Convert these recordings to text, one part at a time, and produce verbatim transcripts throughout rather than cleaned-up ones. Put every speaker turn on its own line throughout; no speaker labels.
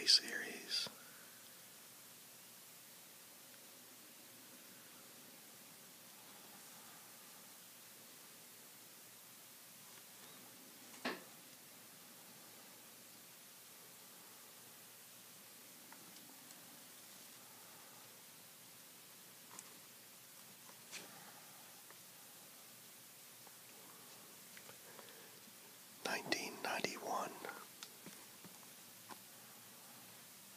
series. nineteen ninety-one.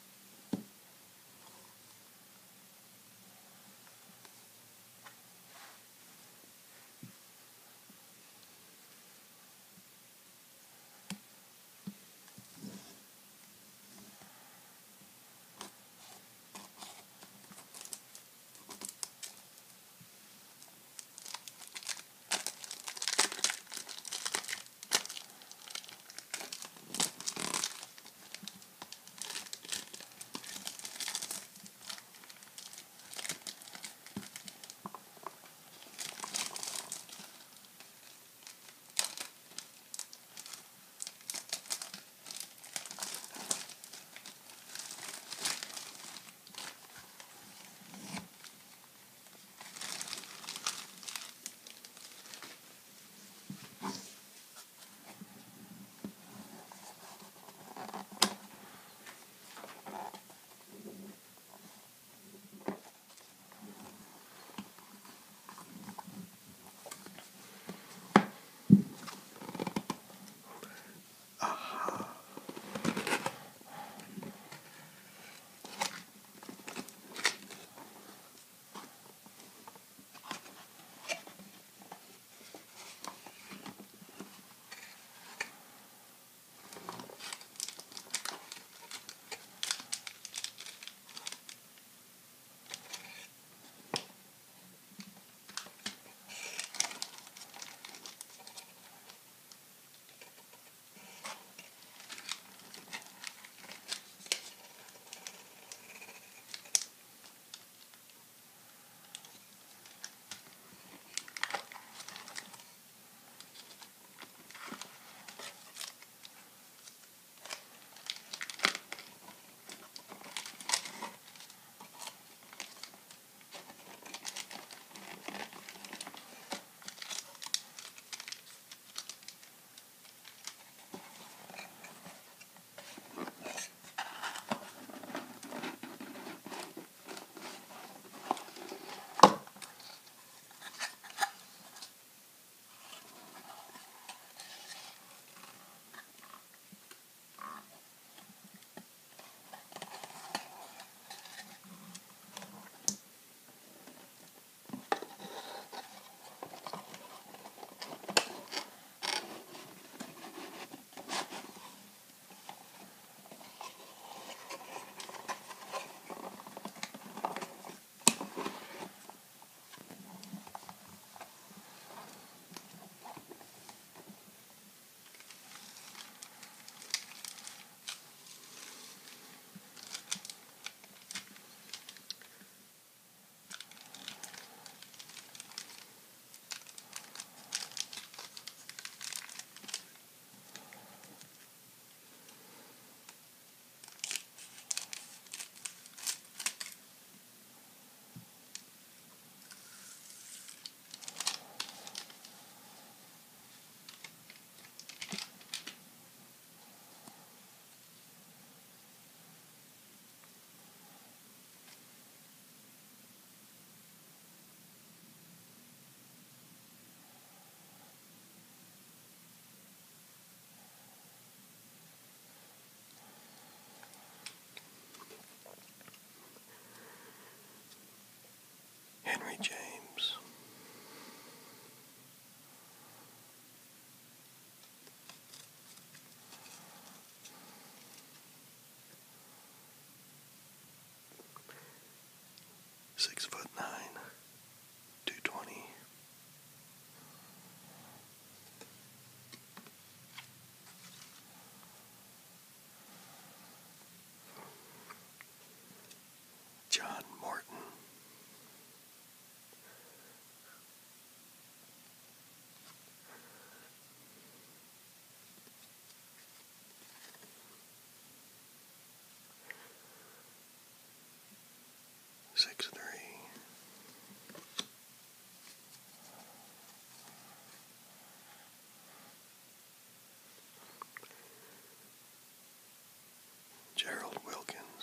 Gerald Wilkins,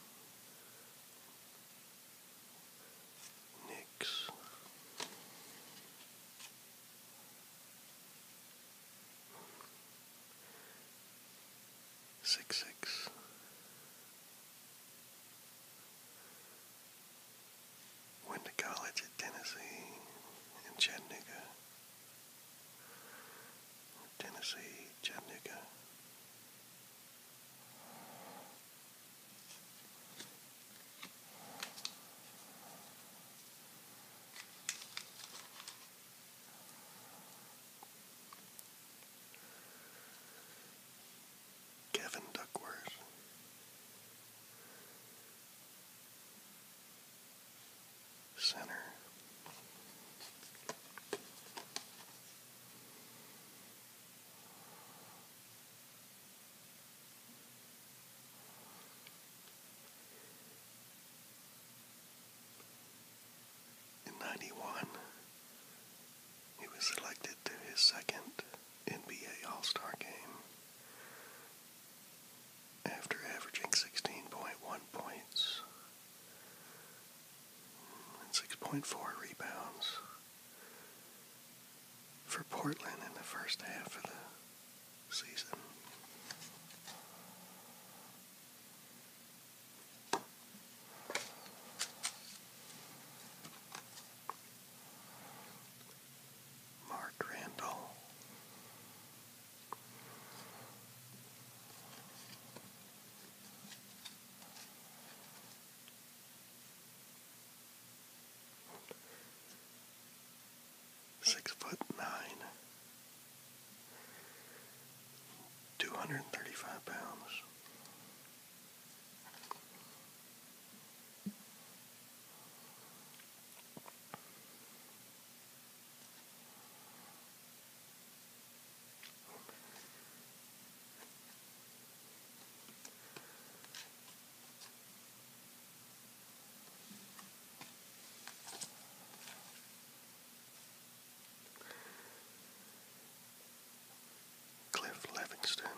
Nix, six six, went to college at Tennessee in Chattanooga, Tennessee, Chattanooga. Kevin Duckworth, center. In ninety-one, he was selected to his second N B A All-Star game after averaging sixteen point one points and six point four rebounds for Portland in the first half of the season. Mark Randall, six foot nine, two hundred thirty-five pounds. Cliff Livingston,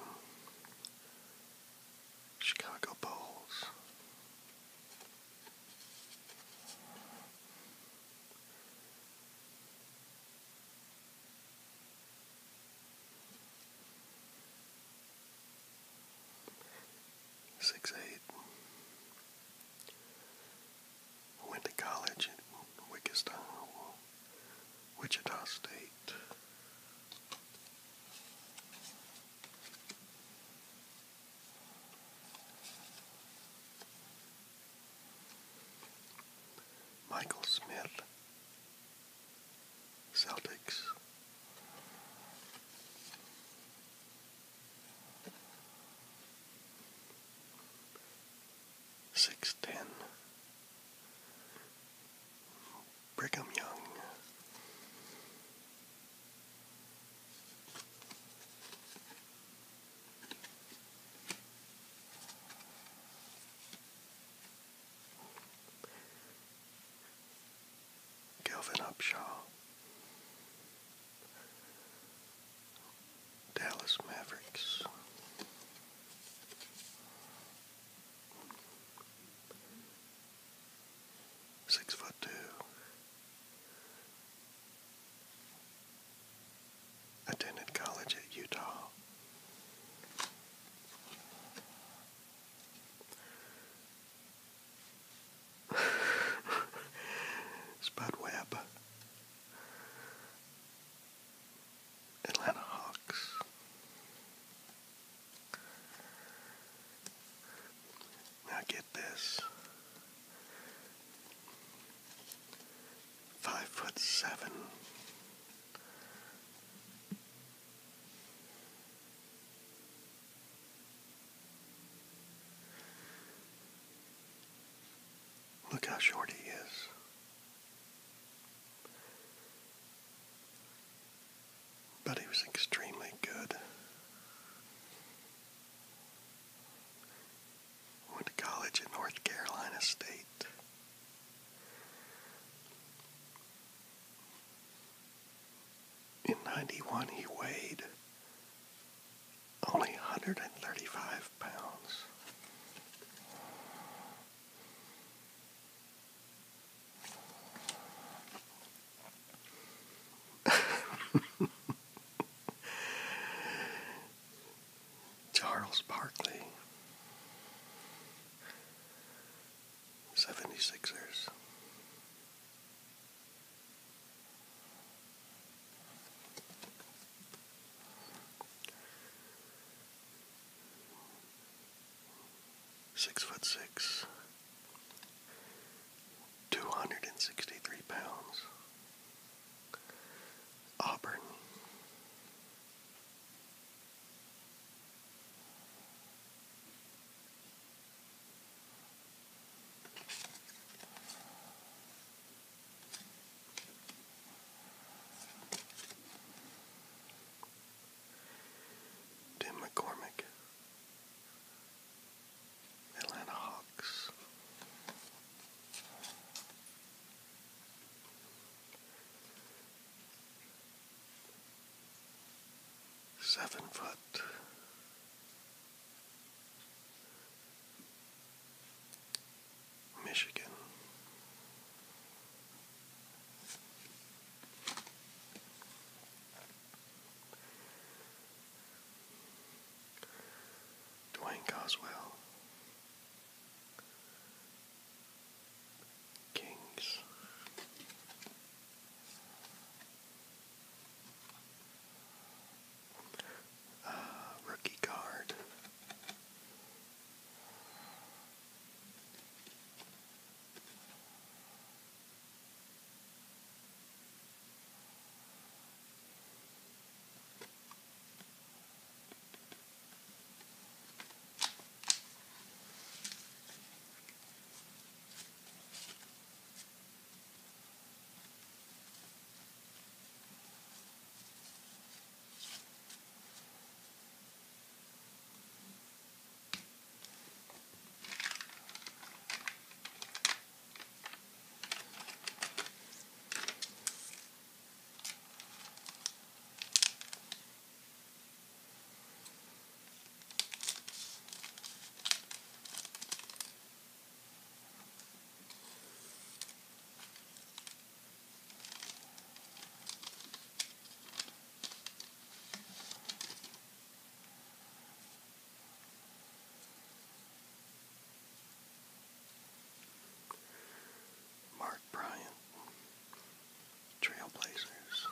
Chicago Bulls. Six eight. Went to college at Wichita, Wichita State. Michael Smith, Celtics. Six ten. Brigham Young. Kelvin Upshaw, Dallas Mavericks. Six foot two. Attended college at Utah. Spud Webb, Atlanta Hawks. Now get this. Five foot seven. Look how short he is. But he was extremely good. Went to college at North Carolina State. In ninety-one, he weighed only one hundred thirty-five pounds. Barkley. seventy-sixers. Six foot six, two hundred sixty-three pounds. Auburn. Tim McCormick. Atlanta Hawks. Seven foot. Michigan. Dwayne Coswell. Kings. Uh, rookie card. Mark Bryant. Trailblazers.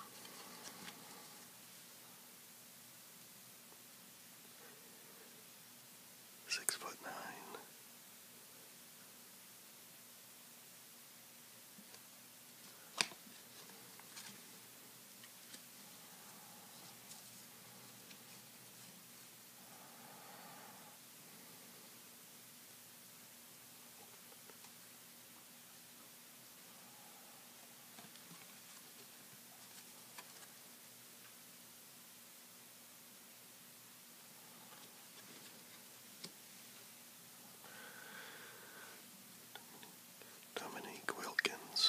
Six foot nine. Dominique Wilkins.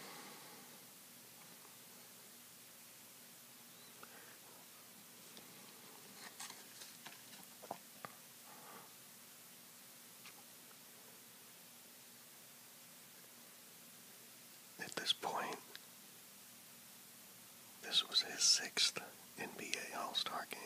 At this point, this was his sixth N B A All-Star game.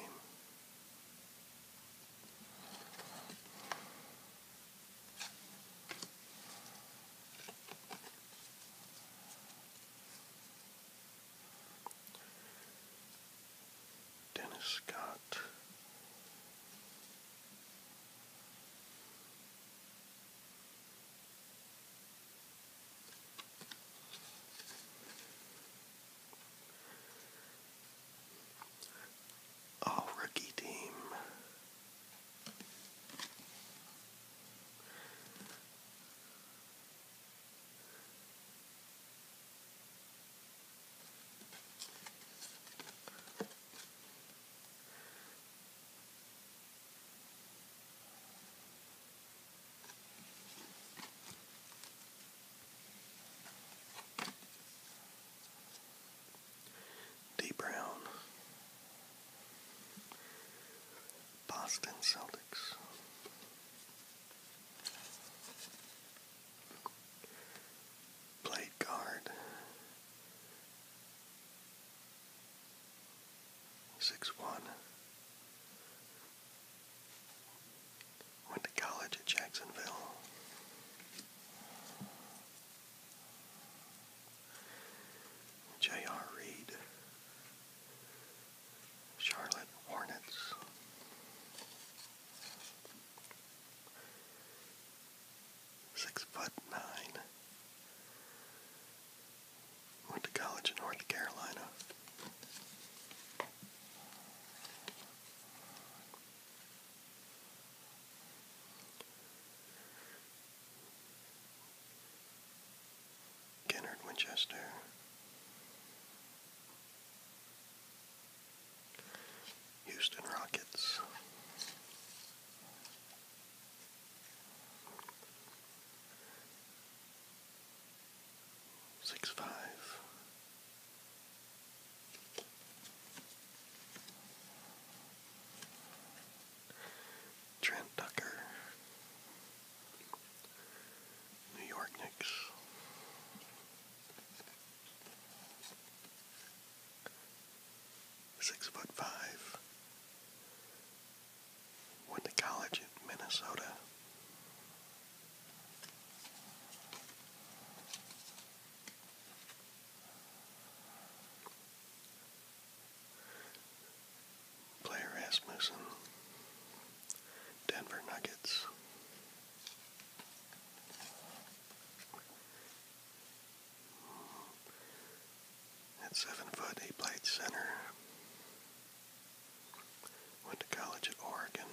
Dennis Scott. All rookie team. D. Brown. Boston Celtics. Played guard. Six one. Master. Houston Rockets. Six five. Trent Tucker. New York Knicks. Six foot five. Went to college in Minnesota. Blair Rasmussen. Denver Nuggets. At seven foot, he played center. Went to college at Oregon.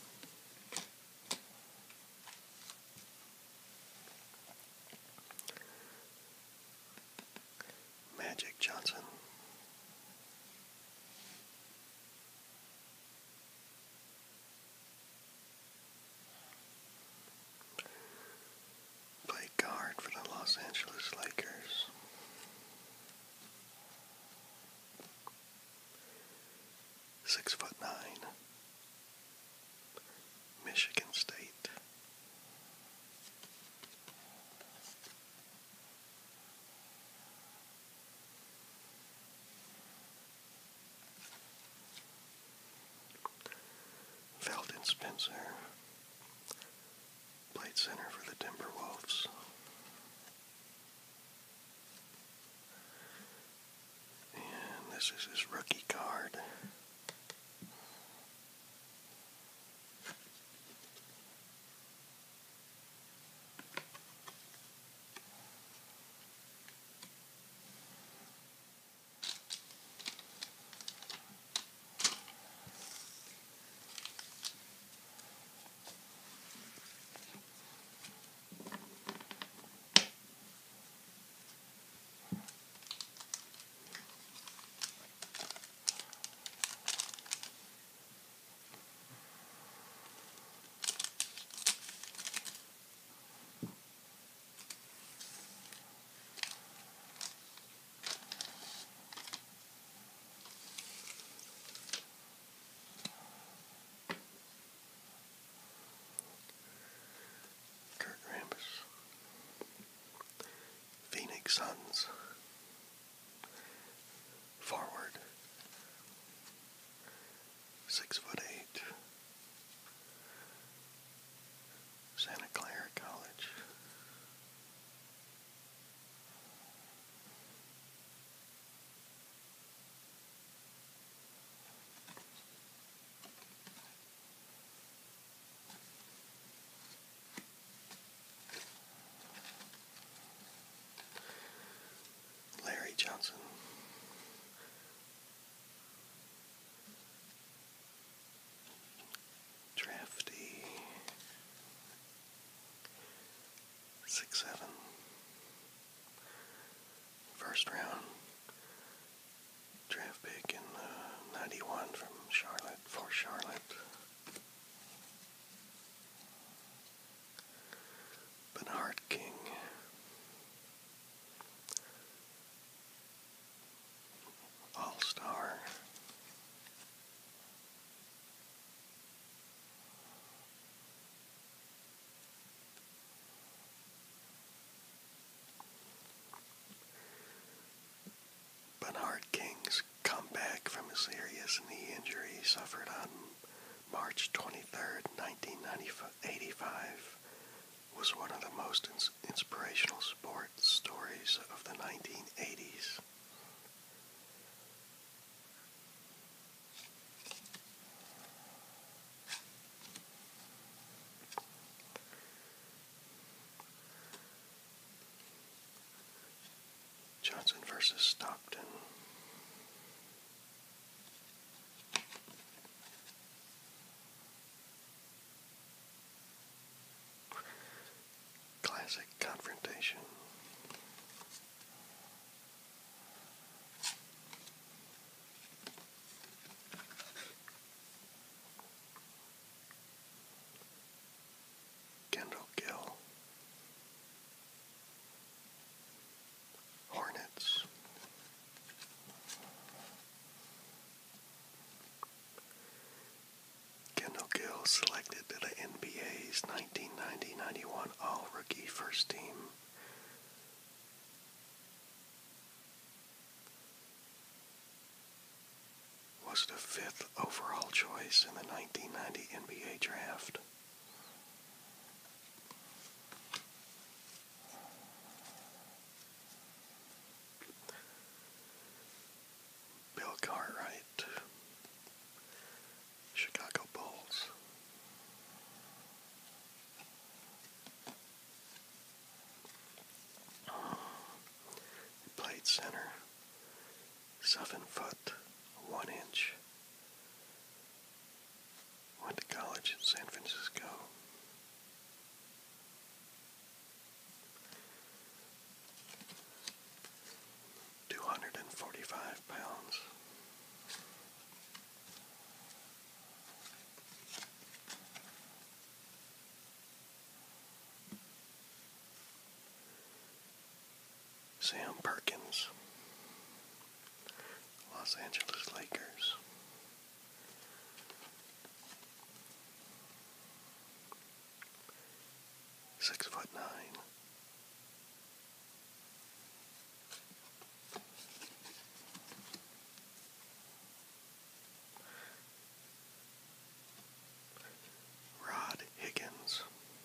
Magic Johnson. Played guard for the Los Angeles Lakers. Six foot nine. Michigan State. Felton Spencer. Played center for the Timberwolves. And this is his rookie card. Phoenix Suns. Forward. Six foot eight. Santa Clara College. Larry Johnson. Drafty. Six seven. First round draft pick in uh, ninety-one from Charlotte, for Charlotte. Bernard King. All-Star. Bernard King's comeback from a serious knee injury he suffered on March twenty-third, nineteen eighty-five was one of the most ins- inspirational sports stories of the nineteen eighties. Johnson versus Stockton. Classic confrontation. selected to the N B A's nineteen ninety ninety-one All-Rookie First Team. Was the fifth overall choice in the nineteen ninety N B A Draft. Bill Cartwright, Chicago Bulls. He played center, seven foot, one inch. Went to college in San Francisco. two hundred forty-five pounds. Sam Perkins, Los Angeles Lakers. Six foot nine. Rod Higgins.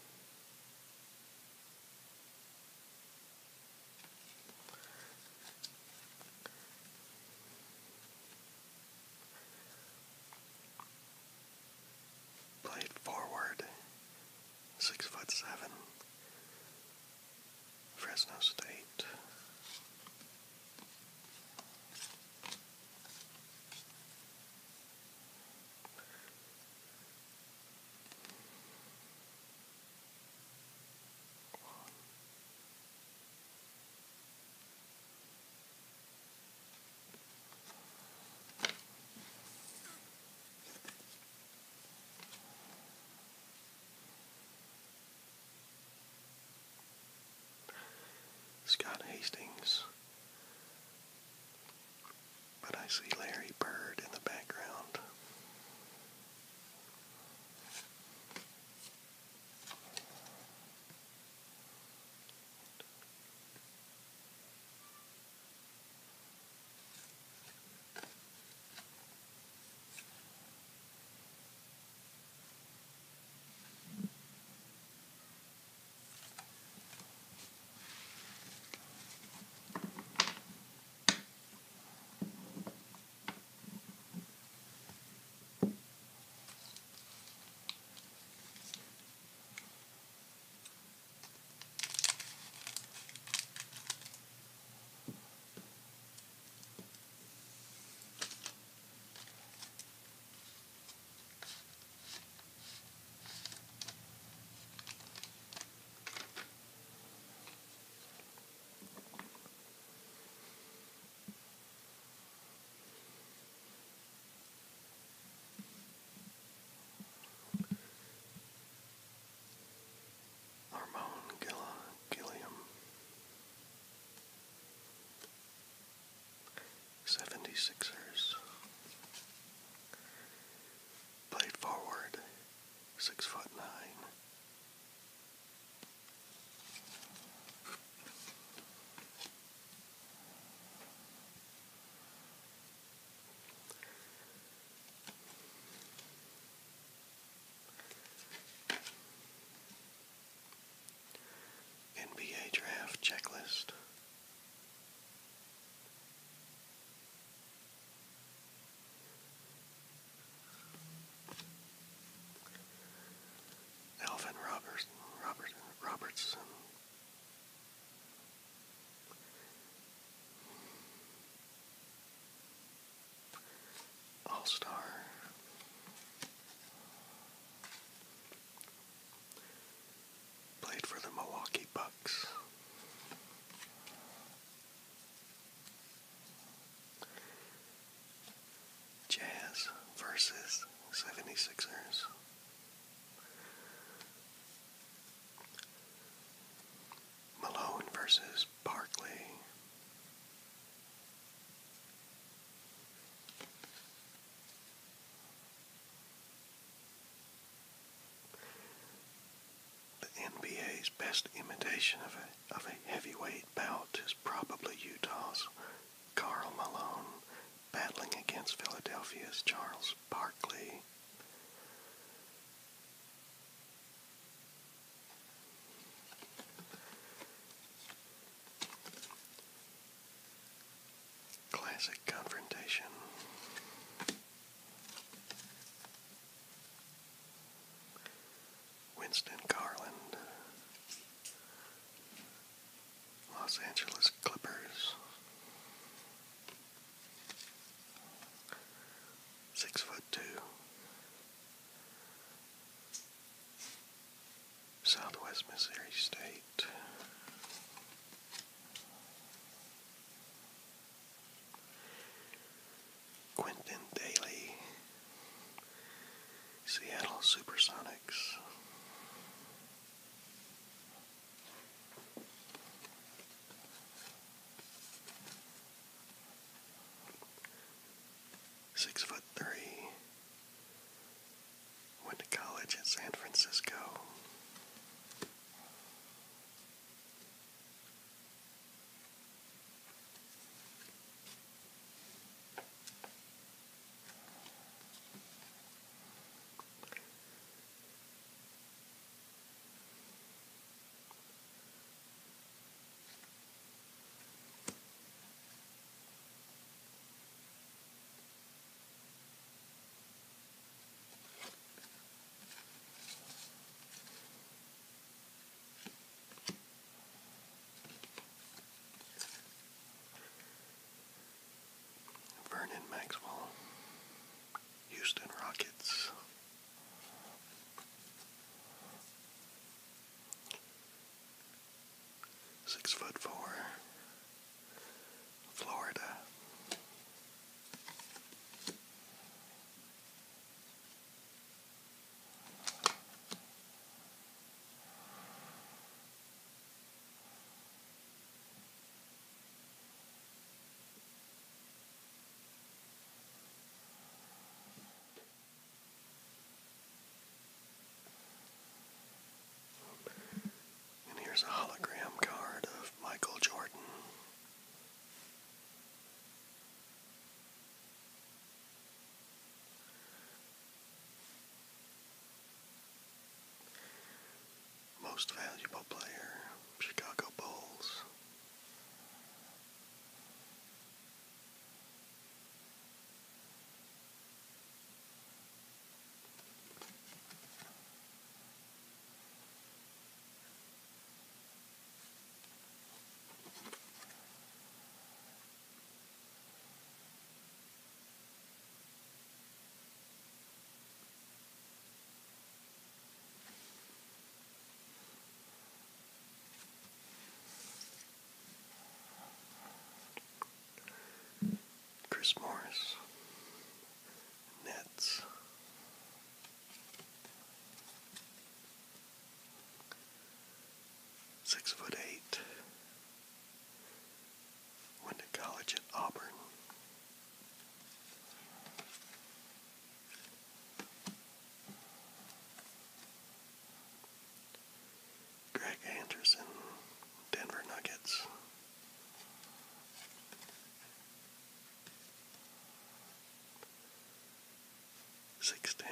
Played forward, six foot seven, Fresno State. Scott Hastings, but I see Larry Bird in the background. seventy-sixers. Played forward, six foot nine. N B A Draft Checklist. Alvin Robertson, Robert, Robertson. All-Star. Played for the Milwaukee Bucks. Jazz versus seventy-sixers. Malone versus Barkley. best imitation of a, of a heavyweight bout is probably Utah's Karl Malone battling against Philadelphia's Charles Barkley. Classic confrontation. Winston Garland, Los Angeles Clippers. Six foot two. Southwest Missouri State. Quentin Daly, Seattle Supersonics. Six foot three. Went to college at San Francisco. Vernon Maxwell, Houston Rockets. Six foot four, Florida. And here's a hologram card of Michael Jordan. Most valuable player, Chicago Bulls. Chris Morris, Nets. Six foot eight. Went to college at Auburn. Greg Anderson, Denver Nuggets. six ten,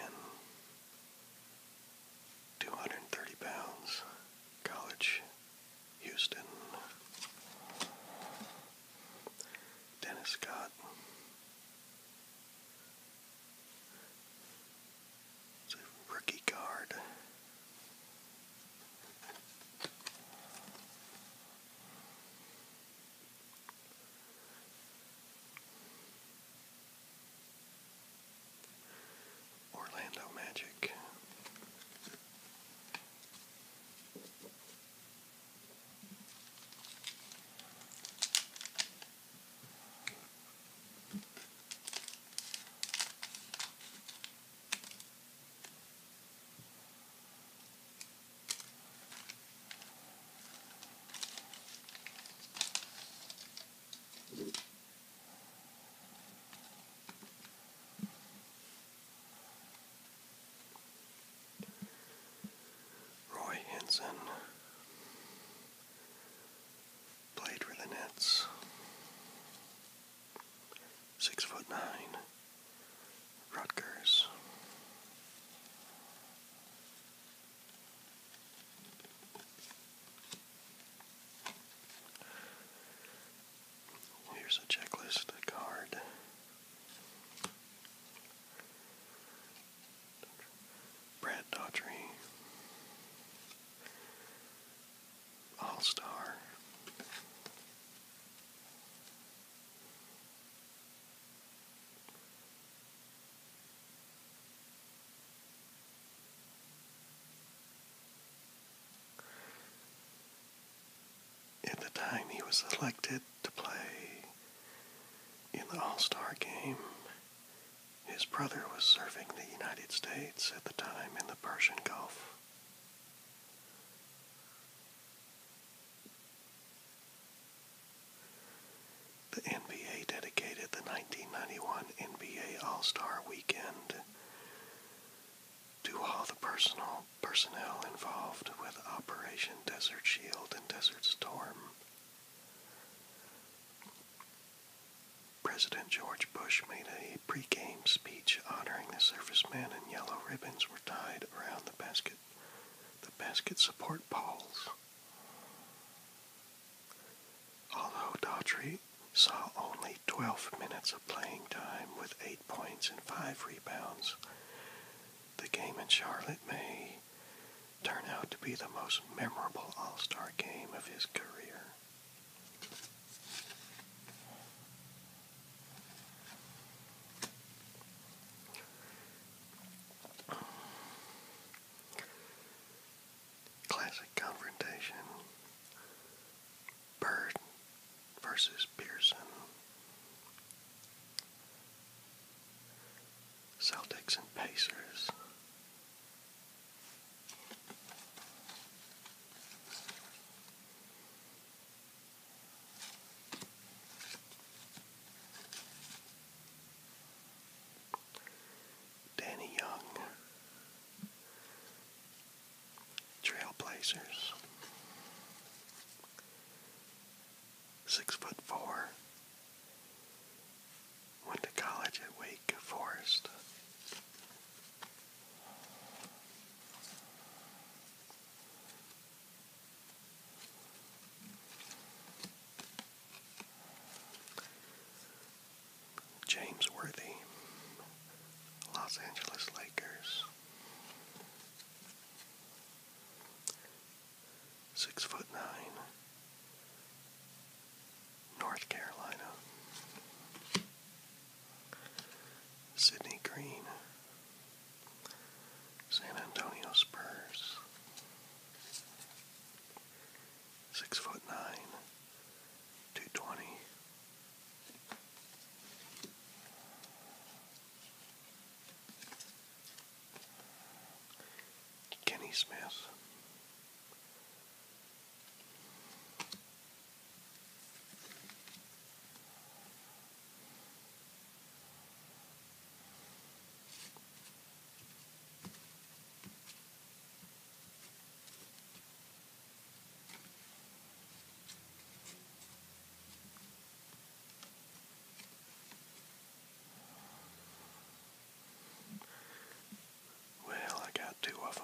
two hundred thirty pounds, college, Houston. Dennis Scott. It's a rookie card. Here's a checklist card. Brad Daughtry, All-Star. At the time he was selected to play in the All-Star game, his brother was serving the United States at the time in the Persian Gulf. The N B A dedicated the nineteen ninety-one N B A All-Star Weekend to all the personal personnel involved with Operation Desert Shield and Desert Storm. President George Bush made a pre-game speech honoring the servicemen, and yellow ribbons were tied around the basket, the basket support poles. Although Daughtry saw only twelve minutes of playing time with eight points and five rebounds, the game in Charlotte may turn out to be the most memorable All-Star game of his career. Classic confrontation. Bird versus Pearson. Celtics and Pacers. Danny Young. Trailblazers. Six foot four. Went to college at Wake Forest. James Worthy. Los Angeles Lakers. Six foot nine. North Carolina. Sidney Green. San Antonio Spurs. Six foot nine. Two twenty. Kenny Smith. Well, I got two of them.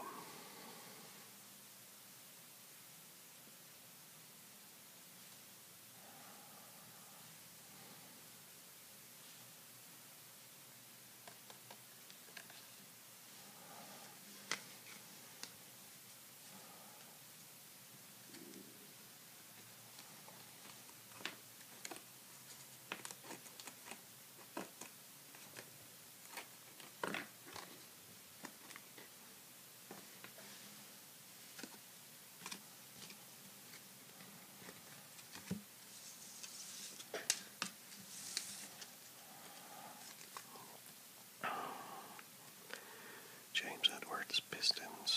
James Edwards, Pistons.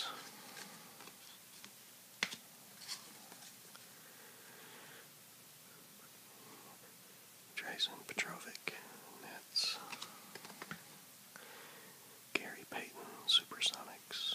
Jason Petrovic, Nets. Gary Payton, Supersonics.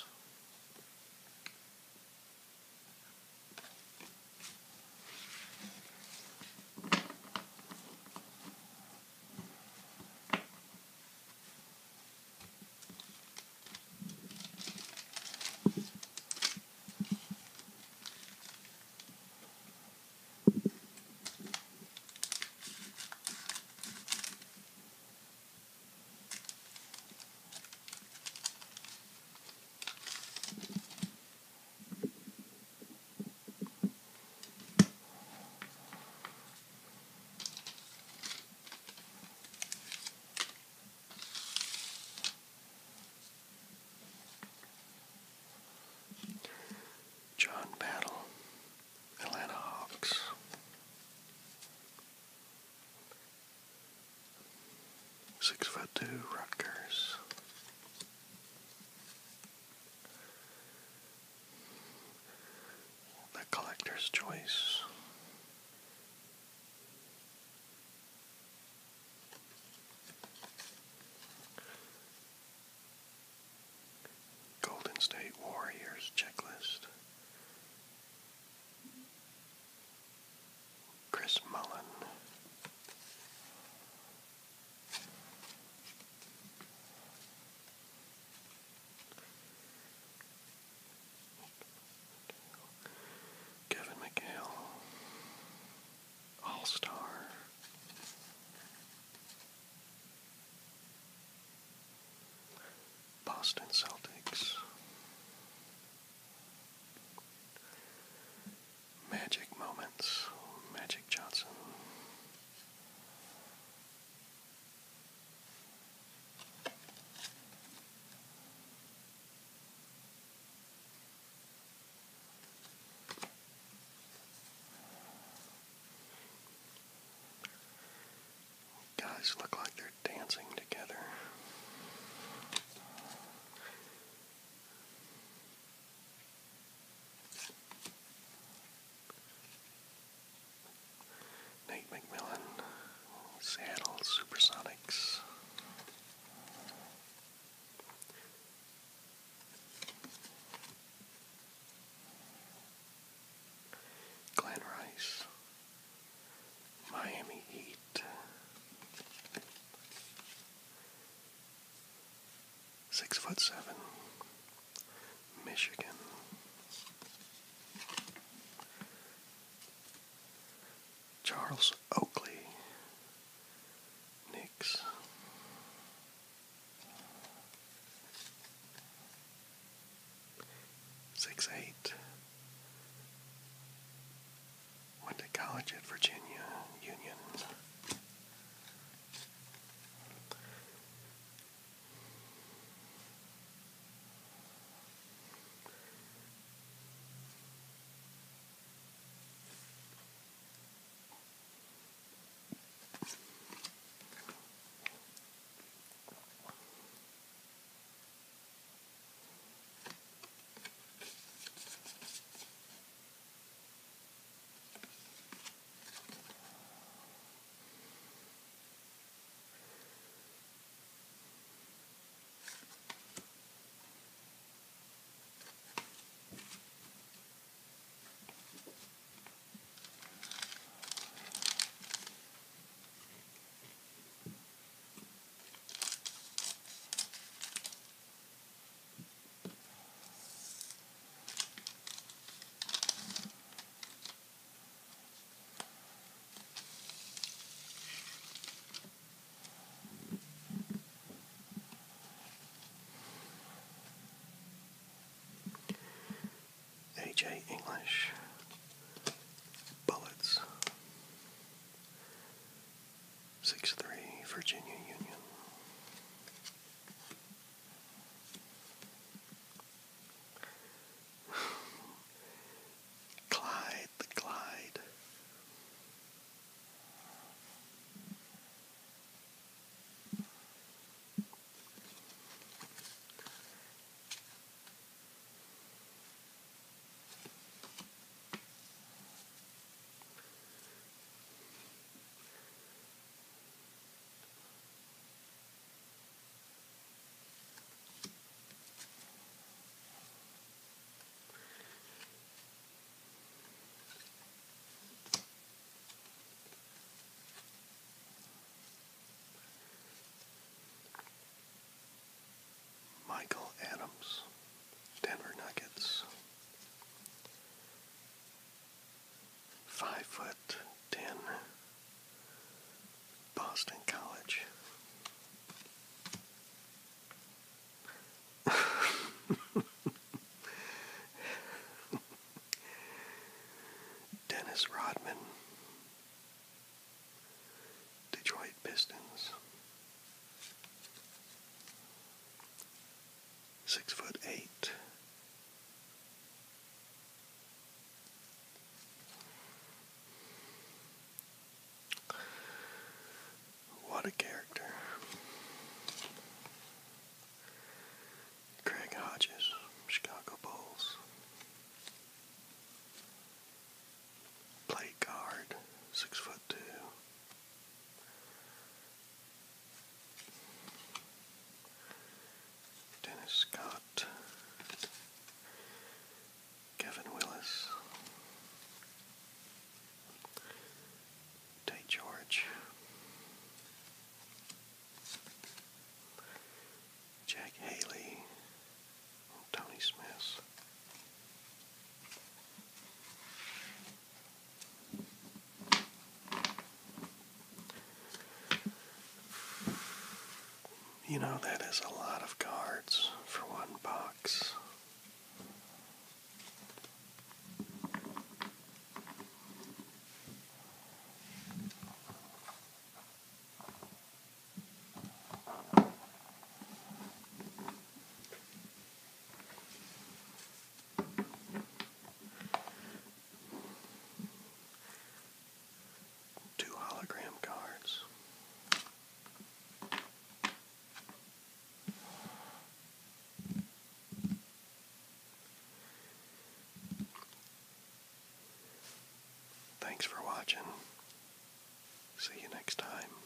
to Rutgers. The Collector's Choice. Golden State Warriors checklist. Chris Mullen. Kevin McHale. All-Star. Boston Celtics. Magic Moments. Magic Johnson. Guys look like they're dancing together. Nate McMillan, Seattle Supersonics. Glenn Rice, Miami Heat. Six foot seven, Michigan. Charles Oakley, Knicks. Six eight. Went to college at Virginia Union. A J English, Bullets. Six three, Virginia Union. Clyde the Glide. Michael Adams, Denver Nuggets. Five foot ten, Boston College. Dennis Rodman, Detroit Pistons. Six foot eight. What a character. You know, that is a lot of cards for one box. Two hologram cards. Thanks for watching. See you next time.